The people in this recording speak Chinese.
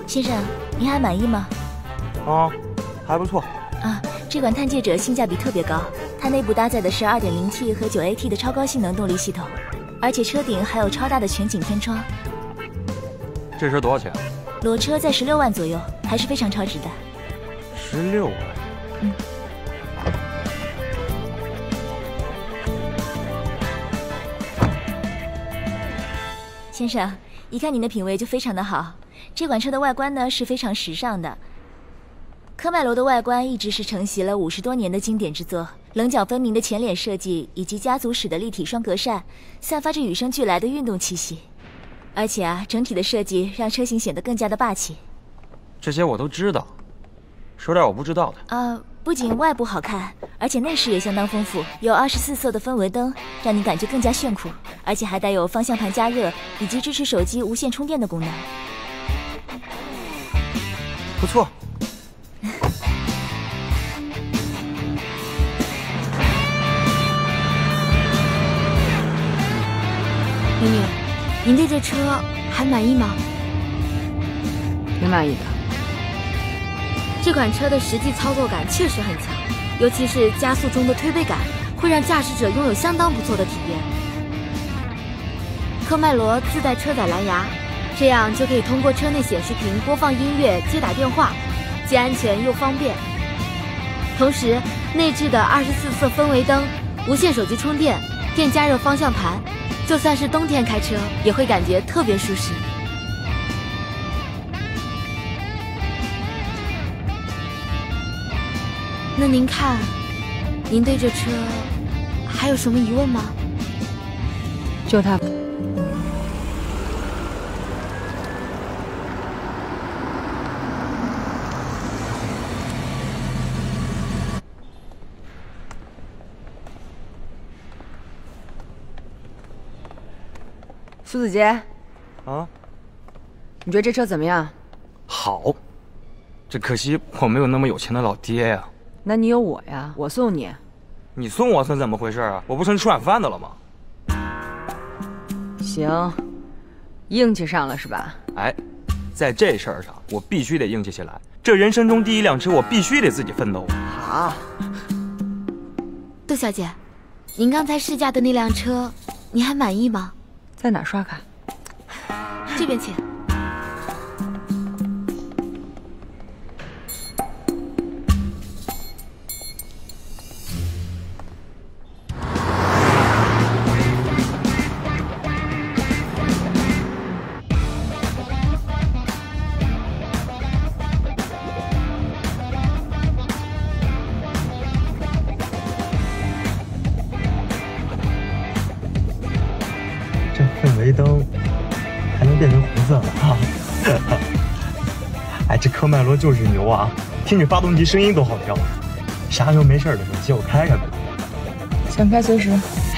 先生，您还满意吗？ 啊，还不错。 啊，这款探界者性价比特别高，它内部搭载的是 2.0T 和 9AT 的超高性能动力系统，而且车顶还有超大的全景天窗。 这车多少钱？ 裸车在16万左右，还是非常超值的。 16万。 嗯。先生，一看您的品味就非常的好。这款车的外观呢是非常时尚的。科迈罗的外观一直是承袭了50多年的经典之作，棱角分明的前脸设计以及家族史的立体双格栅，散发着与生俱来的运动气息。而且啊，整体的设计让车型显得更加的霸气。 这些我都知道，说点我不知道的。 不仅外部好看，而且内饰也相当丰富，有24色的氛围灯，让你感觉更加炫酷，而且还带有方向盘加热以及支持手机无线充电的功能。 不错。 美女，您对这车还满意吗？ 挺满意的。 这款车的实际操作感确实很强，尤其是加速中的推背感，会让驾驶者拥有相当不错的体验。科迈罗自带车载蓝牙，这样就可以通过车内显示屏播放音乐、接打电话，既安全又方便。同时，内置的24色氛围灯、无线手机充电、电加热方向盘，就算是冬天开车也会感觉特别舒适。那您看，您对这车还有什么疑问吗？ 就它。苏子杰， 啊， 你觉得这车怎么样？ 好，只可惜我没有那么有钱的老爹呀。 那你有我呀，我送你。 你送我算怎么回事啊？我不成吃软饭的了吗？ 行，硬气上了是吧？ 哎，在这事儿上我必须得硬气起来。这人生中第一辆车，我必须得自己奋斗。 好。 杜小姐，您刚才试驾的那辆车，您还满意吗？ 在哪儿刷卡？ 这边请。 氛围灯还能变成红色的啊！哎，这科迈罗就是牛啊！听着发动机声音都好听，啥时候没事的时候借我开开呗。 想开随时。